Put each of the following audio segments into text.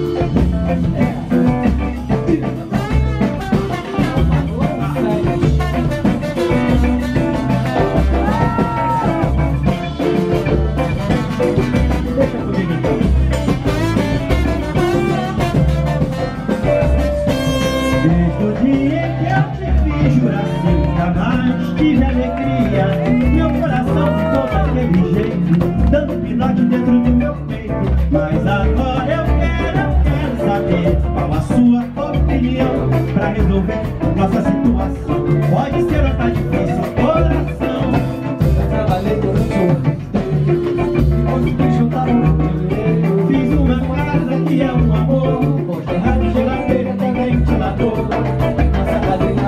Tive alegria, meu coração ficou daquele jeito, dando pinote dentro do meu peito. Mas agora eu quero saber qual a sua opinião pra resolver nossa situação. Pode ser ou tá difícil, coração. Eu trabalhei durante um tempo, consegui juntar um dinheiro. Fiz uma casa que é um amor, hoje rádio, geladeira, tem ventilador. Nossa cadeira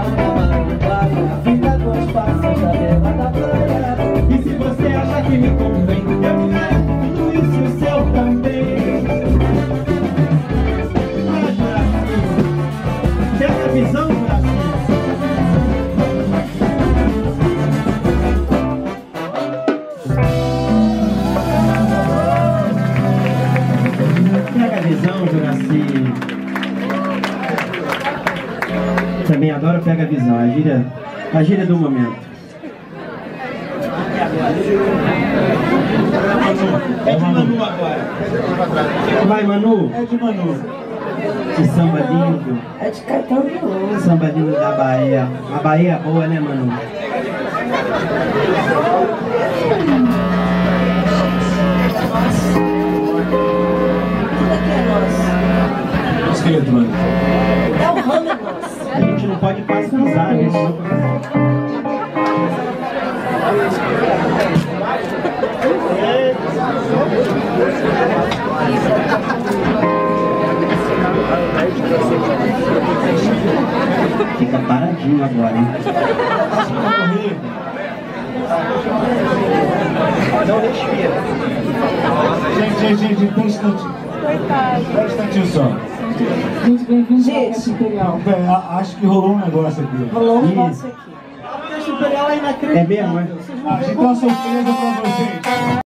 e se você acha que me convém, eu me garanto tudo isso e o seu também. Ah, Juraci, pega a visão, Juraci. Pega a visão, Juraci. Também adoro pega a visão, a gíria do momento. É de Manu agora. Vai, Manu. É de Manu. Que samba lindo. É de Caetano. Samba lindo da Bahia. A Bahia é boa, né, Manu? Tudo aqui é nosso. Esquerdo, mano. É o ramo é nosso. A gente não pode passar, né? Fica paradinho agora, hein? Não respira. Gente, um instantinho. Um instantinho só. Gente, imperial. Acho que rolou um negócio aqui. Rolou um negócio aqui. É mesmo, é? A gente tem uma surpresa pra vocês.